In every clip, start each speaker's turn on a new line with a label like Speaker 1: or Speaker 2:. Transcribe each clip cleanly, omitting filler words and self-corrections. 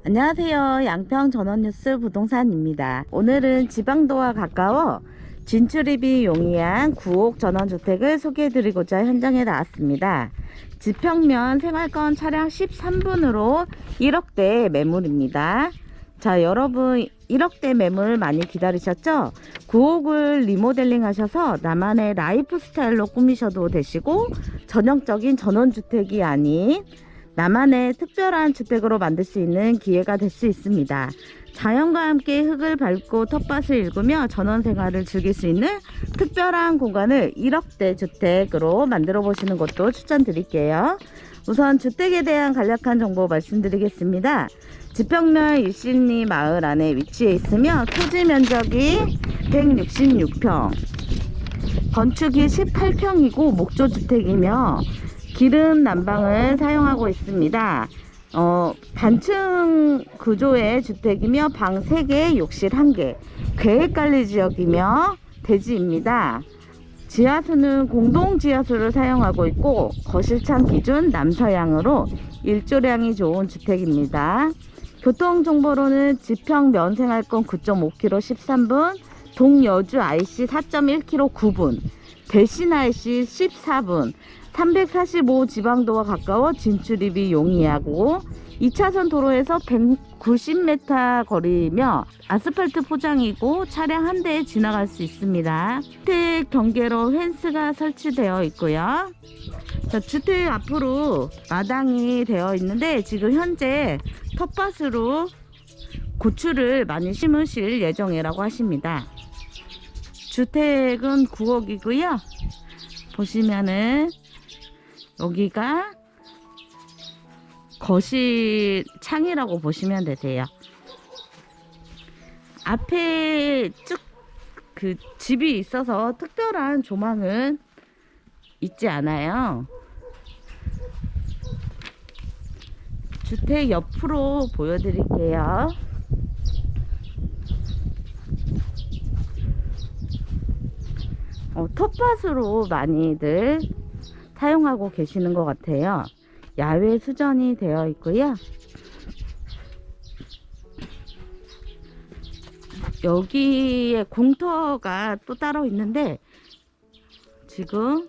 Speaker 1: 안녕하세요. 양평 전원뉴스 부동산입니다. 오늘은 지방도와 가까워 진출입이 용이한 9옥 전원주택을 소개해드리고자 현장에 나왔습니다. 지평면 생활권 차량 13분으로 1억대 매물입니다. 자, 여러분 1억대 매물 많이 기다리셨죠? 9옥을 리모델링 하셔서 나만의 라이프 스타일로 꾸미셔도 되시고, 전형적인 전원주택이 아닌 나만의 특별한 주택으로 만들 수 있는 기회가 될 수 있습니다. 자연과 함께 흙을 밟고 텃밭을 일구며 전원생활을 즐길 수 있는 특별한 공간을 1억대 주택으로 만들어 보시는 것도 추천드릴게요. 우선 주택에 대한 간략한 정보 말씀드리겠습니다. 지평면 일신리 마을 안에 위치해 있으며 토지 면적이 166평, 건축이 18평이고 목조주택이며 기름 난방을 사용하고 있습니다. 단층 구조의 주택이며 방 3개, 욕실 1개, 계획관리지역이며 대지입니다. 지하수는 공동지하수를 사용하고 있고 거실창 기준 남서향으로 일조량이 좋은 주택입니다. 교통정보로는 지평 면생활권 9.5km 13분, 동여주 IC 4.1km 9분, 대신 IC 14분, 345 지방도와 가까워 진출입이 용이하고 2차선 도로에서 190m 거리며 아스팔트 포장이고 차량 한 대 지나갈 수 있습니다. 주택 경계로 펜스가 설치되어 있고요. 자, 주택 앞으로 마당이 되어 있는데 지금 현재 텃밭으로 고추를 많이 심으실 예정이라고 하십니다. 주택은 9억이고요. 보시면은 여기가 거실 창이라고 보시면 되세요. 앞에 쭉 그 집이 있어서 특별한 조망은 있지 않아요. 주택 옆으로 보여드릴게요. 텃밭으로 많이들 사용하고 계시는 것 같아요. 야외 수전이 되어 있고요. 여기에 공터가 또 따로 있는데 지금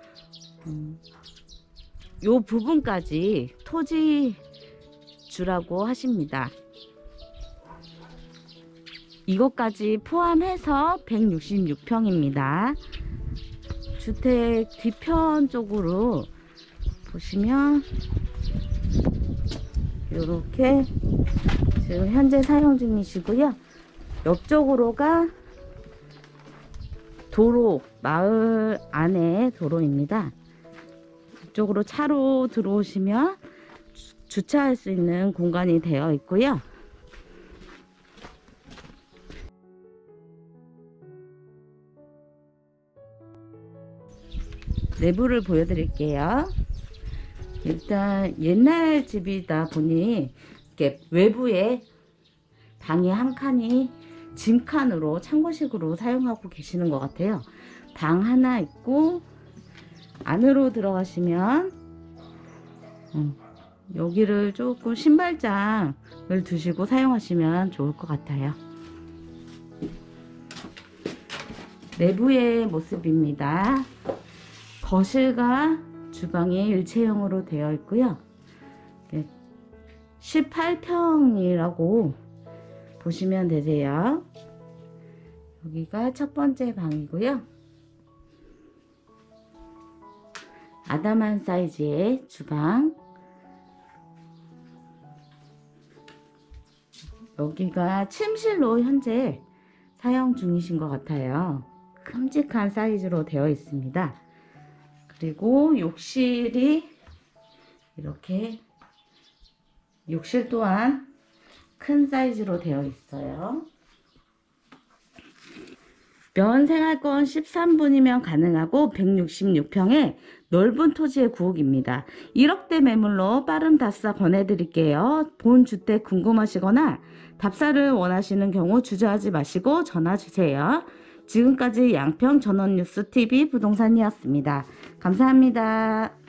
Speaker 1: 요 부분까지 토지 주라고 하십니다. 이것까지 포함해서 166평입니다. 주택 뒤편 쪽으로 보시면 이렇게 지금 현재 사용 중이시고요. 옆쪽으로가 도로, 마을 안에 도로입니다. 이쪽으로 차로 들어오시면 주차할 수 있는 공간이 되어 있고요. 내부를 보여드릴게요. 일단 옛날 집이다 보니 이렇게 외부에 방이 한 칸이 짐칸으로 창고식으로 사용하고 계시는 것 같아요. 방 하나 있고 안으로 들어가시면 여기를 조금 신발장을 두시고 사용하시면 좋을 것 같아요. 내부의 모습입니다. 거실과 주방이 일체형으로 되어 있고요. 18평이라고 보시면 되세요. 여기가 첫 번째 방이고요. 아담한 사이즈의 주방. 여기가 침실로 현재 사용 중이신 것 같아요. 큼직한 사이즈로 되어 있습니다. 그리고 욕실이 이렇게, 욕실 또한 큰 사이즈로 되어 있어요. 면 생활권 13분이면 가능하고 166평의 넓은 토지의 9옥입니다. 1억대 매물로 빠른 답사 권해드릴게요. 본 주택 궁금하시거나 답사를 원하시는 경우 주저하지 마시고 전화주세요. 지금까지 양평 전원뉴스 TV 부동산이었습니다. 감사합니다.